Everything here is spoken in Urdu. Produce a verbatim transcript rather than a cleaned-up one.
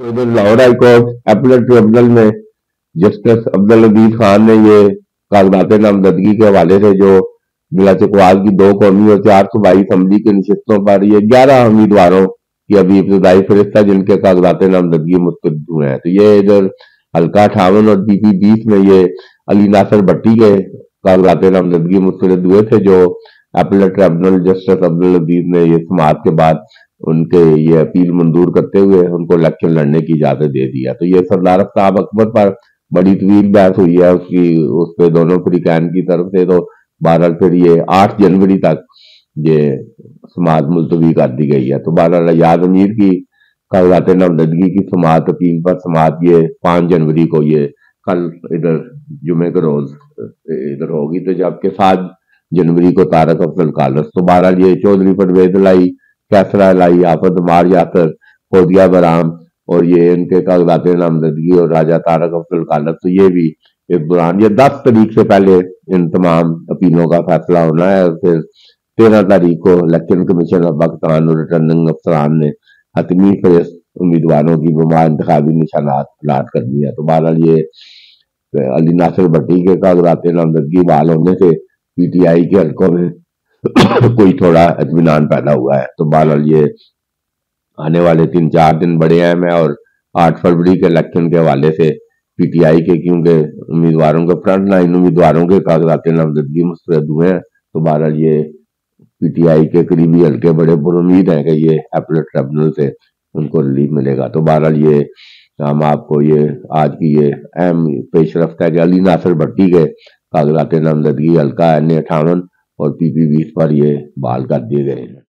تو ادھر Lahore high court appellate tribunal میں جسٹس عبدالعزیز خان نے یہ کاغذات نامزدگی کے حوالے سے جو بلا چکوال کی دو قومی اور چار صوبائی اسمبلی کی نشستوں پر یہ گیارہ امیدواروں کی ابھی ابتدائی فہرست ہے جن کے کاغذات نامزدگی مسترد ہوئے ہیں. تو یہ ادھر حلقہ اٹھاون اور پی پی بیس میں یہ علی ناصر بھٹی کے کاغذات نامزدگی مسترد ہوئے تھے جو اپیلٹ ٹریبونل جسٹس عبدالعزیز نے یہ سماعت کے بعد ان کے یہ اپیل منظور کرتے ہوئے ان کو الیکشن لڑنے کی اجازت دے دیا. تو یہ سردار آفتاب اکبر پر بڑی طویل بحث ہوئی ہے اس کی اس پہ دونوں فریقین کی طرف سے. تو بہرحال پھر یہ آٹھ جنوری تک یہ سماعت ملتوی کر دی گئی ہے. تو بہرحال ایاز امیر کی کاغذات نامزدگی کی سماعت اپیل پر سماعت یہ پانچ جنوری کو یہ کل ادھر جمعے کے روز ادھر ہوگی. تو جبکہ سات جنوری کو طارق افضل کالس. تو بہرحال یہ چودھری پرویز الہی، کیسرا الہی، آفت عمار یاسر، فوزیہ برام اور یہ ان کے کاغذات نامزدگی اور راجہ طارق افضل کالس. تو یہ بھی اس دوران یہ دس تاریخ سے پہلے ان تمام اپیلوں کا فیصلہ ہونا ہے. اور پھر تیرہ تاریخ کو الیکشن کمیشن آف پاکستان اور ریٹرننگ افسران نے حتمی فہرست امیدواروں کی بما انتخابی نشانات الاٹ کر دی ہے. تو بہرحال یہ علی ناصر بھٹی کے کاغذات نامزدگی بحال ہونے سے پی ٹی آئی کے حلقوں میں کوئی تھوڑا اطمینان پیدا ہوا ہے. تو بہرحال یہ آنے والے تین چار دن بڑے اہم ہیں. اور آٹھ فروری کے الیکشن کے حوالے سے پی ٹی آئی کے کیونکہ امیدواروں کے فرنٹ لائن امیدواروں کے کاغذات نامزدگی مسترد ہوئے ہیں. تو بہرحال یہ پی ٹی آئی کے قریبی حلقے بڑے پر امید ہیں کہ یہ اپیلٹ ٹریبونل سے ان کو ریلیف ملے گا. تو بہرحال یہ ہم آپ کو یہ آج کی یہ اہم پیش رفت ہے کہ علی ناصر بھٹی کے کاغذات نامزدگی حلقہ این اے اٹھاون اور پی پی بیس پر یہ بحال کر دیے گئے ہیں.